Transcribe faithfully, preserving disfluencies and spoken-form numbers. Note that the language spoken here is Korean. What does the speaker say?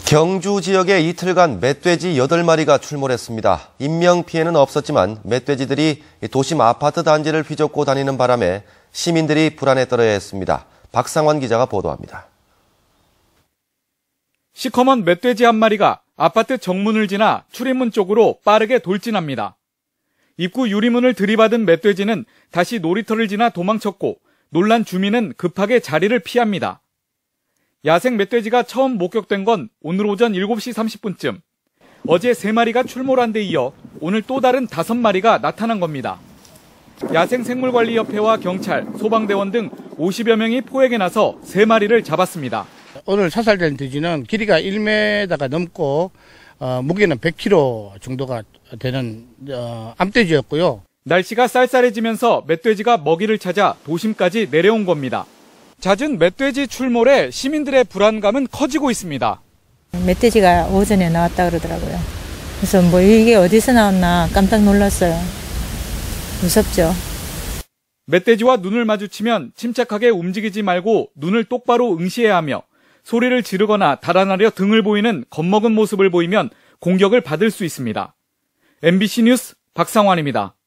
경주 지역에 이틀간 멧돼지 여덟 마리가 출몰했습니다. 인명피해는 없었지만 멧돼지들이 도심 아파트 단지를 휘젓고 다니는 바람에 시민들이 불안에 떨어야 했습니다. 박상환 기자가 보도합니다. 시커먼 멧돼지 한 마리가 아파트 정문을 지나 출입문 쪽으로 빠르게 돌진합니다. 입구 유리문을 들이받은 멧돼지는 다시 놀이터를 지나 도망쳤고 놀란 주민은 급하게 자리를 피합니다. 야생 멧돼지가 처음 목격된 건 오늘 오전 일곱 시 삼십 분쯤. 어제 세 마리가 출몰한 데 이어 오늘 또 다른 다섯 마리가 나타난 겁니다. 야생생물관리협회와 경찰, 소방대원 등 오십여 명이 포획에 나서 세 마리를 잡았습니다. 오늘 사살된 돼지는 길이가 일 미터가 넘고 어, 무게는 백 킬로그램 정도가 되는 어, 암돼지였고요. 날씨가 쌀쌀해지면서 멧돼지가 먹이를 찾아 도심까지 내려온 겁니다. 잦은 멧돼지 출몰에 시민들의 불안감은 커지고 있습니다. 멧돼지가 오전에 나왔다 그러더라고요. 그래서 뭐 이게 어디서 나왔나 깜짝 놀랐어요. 무섭죠. 멧돼지와 눈을 마주치면 침착하게 움직이지 말고 눈을 똑바로 응시해야 하며 소리를 지르거나 달아나려 등을 보이는 겁먹은 모습을 보이면 공격을 받을 수 있습니다. 엠비씨 뉴스 박상환입니다.